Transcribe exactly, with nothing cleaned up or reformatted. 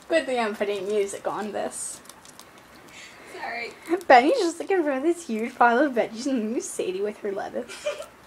Good thing I'm putting music on this. Sorry. Benny's just looking for this huge pile of veggies and moves Sadie with her lettuce.